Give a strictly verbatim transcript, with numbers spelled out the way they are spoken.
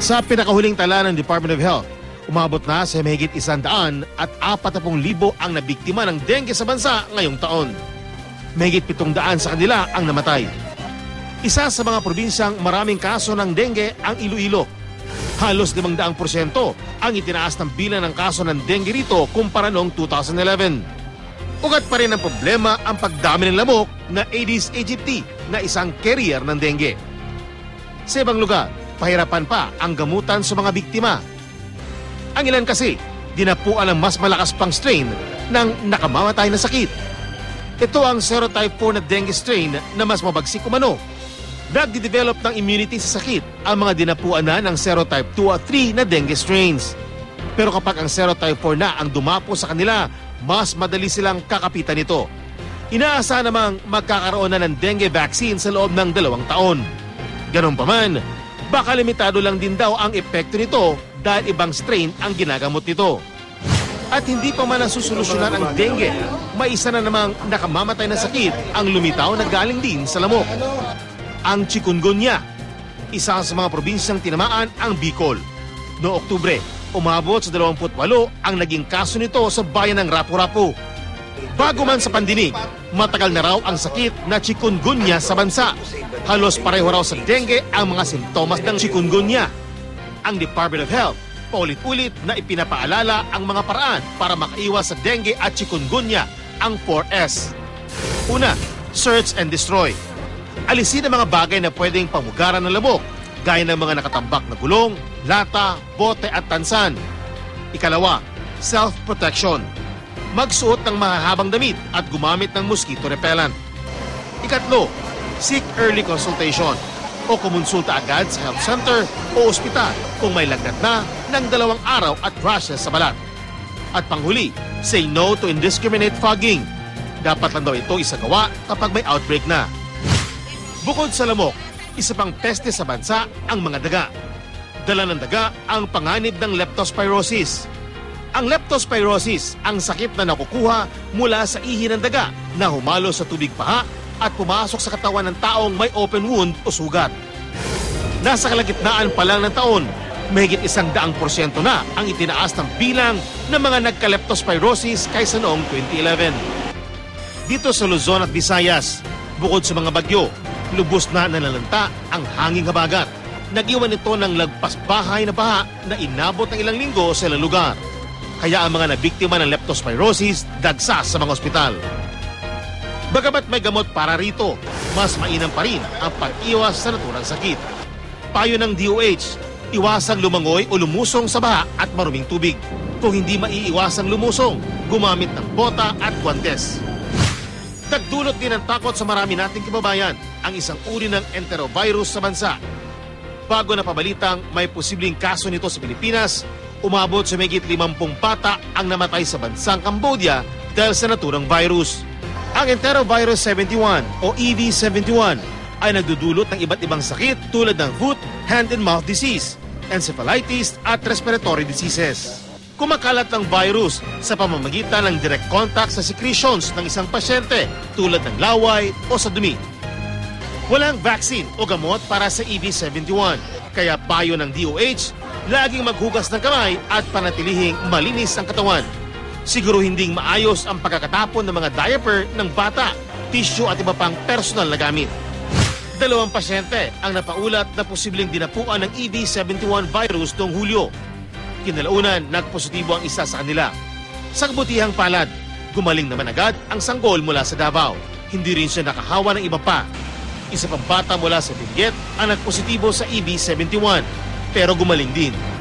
Sa pinakahuling tala ng Department of Health, umabot na sa mahigit isandaan at apat na pung libo ang nabiktima ng dengue sa bansa ngayong taon. Mahigit pitong daan sa kanila ang namatay. Isa sa mga probinsyang maraming kaso ng dengue ang Iloilo. Halos limang daang porsyento ang itinaas ng bilang ng kaso ng dengue rito kumpara noong two thousand eleven. Ugat pa rin ang problema ang pagdami ng lamok na Aedes aegypti na isang carrier ng dengue. Sa ibang lugar, pahirapan pa ang gamutan sa mga biktima. Ang ilan kasi, dinapuan ng mas malakas pang strain ng nakamamatay na sakit. Ito ang serotype four na dengue strain na mas mabagsik umano. Nagde-develop ng immunity sa sakit ang mga dinapuan na ng serotype two at three na dengue strains. Pero kapag ang serotype four na ang dumapo sa kanila, mas madali silang kakapitan nito. Inaasahan namang magkakaroon na ng dengue vaccine sa loob ng dalawang taon. Ganun pa man, baka limitado lang din daw ang epekto nito dahil ibang strain ang ginagamot nito. At hindi pa man nasusolusyonan ang dengue, may isa na namang nakamamatay na sakit ang lumitaw na galing din sa lamok. Ang chikungunya, isa sa mga probinsyang tinamaan ang Bicol. Noong Oktubre, umabot sa dalawampu't walo ang naging kaso nito sa bayan ng Rapu-Rapu. Bago man sa pandinig, matagal na raw ang sakit na chikungunya sa bansa. Halos pareho raw sa dengue ang mga simptomas ng chikungunya. Ang Department of Health, paulit-ulit na ipinapaalala ang mga paraan para makaiwas sa dengue at chikungunya, ang four S. Una, search and destroy. Alisin ang mga bagay na pwedeng pamugaran ng lamok, gaya ng mga nakatambak na gulong, lata, bote at tansan. Ikalawa, self-protection. Magsuot ng mahahabang damit at gumamit ng mosquito repellent. Ikatlo, seek early consultation o kumonsulta agad sa health center o ospital kung may lagnat na ng dalawang araw at rashes sa balat. At panghuli, say no to indiscriminate fogging. Dapat lang daw ito isagawa kapag may outbreak na. Bukod sa lamok, isa pang peste sa bansa ang mga daga. Dala ng daga ang panganib ng leptospirosis. Ang leptospirosis ang sakit na nakukuha mula sa ihi ng daga na humalo sa tubig paha at pumasok sa katawan ng taong may open wound o sugat. Nasa kalagitnaan pa lang ng taon, mahigit isang daang porsyento na ang itinaas ng bilang ng mga nagka-leptospirosis kaysa noong twenty eleven. Dito sa Luzon at Visayas, bukod sa mga bagyo, lubos na nalalanta ang hanging habagat. Nag-iwan ito ng lagpas bahay na baha na inabot ng ilang linggo sa ilang lugar. Kaya ang mga nabiktima ng leptospirosis dagsa sa mga ospital. Bagamat may gamot para rito, mas mainam pa rin ang pag-iwas sa naturang sakit. Payo ng D O H, iwasang lumangoy o lumusong sa baha at maruming tubig. Kung hindi maiiwasang lumusong, gumamit ng bota at guantes. Nagdulot din ng takot sa marami nating kababayan ang isang uri ng enterovirus sa bansa. Bago na pabalitang may posibleng kaso nito sa Pilipinas, umabot sa mahigit limampung bata ang namatay sa bansang Cambodia dahil sa naturang virus. Ang enterovirus seventy-one o E V seventy-one ay nagdudulot ng iba't ibang sakit tulad ng foot, hand and mouth disease, encephalitis at respiratory diseases. Kumakalat ng virus sa pamamagitan ng direct contact sa secretions ng isang pasyente tulad ng laway o sa dumi. Walang vaccine o gamot para sa E V seventy-one, kaya payo ng D O H, laging maghugas ng kamay at panatilihing malinis ang katawan. Siguro hinding maayos ang pagkakatapon ng mga diaper ng bata, tissue at iba pang personal na gamit. Dalawang pasyente ang napaulat na posibleng dinapuan ng E V seventy-one virus noong Hulyo. Kinalaunan, nagpositibo ang isa sa kanila. Sa kabutihang palad, gumaling naman agad ang sanggol mula sa Davao. Hindi rin siya nakahawa ng iba pa. Isa pang bata mula sa Benguet ang nagpositibo sa E V seventy-one, pero gumaling din.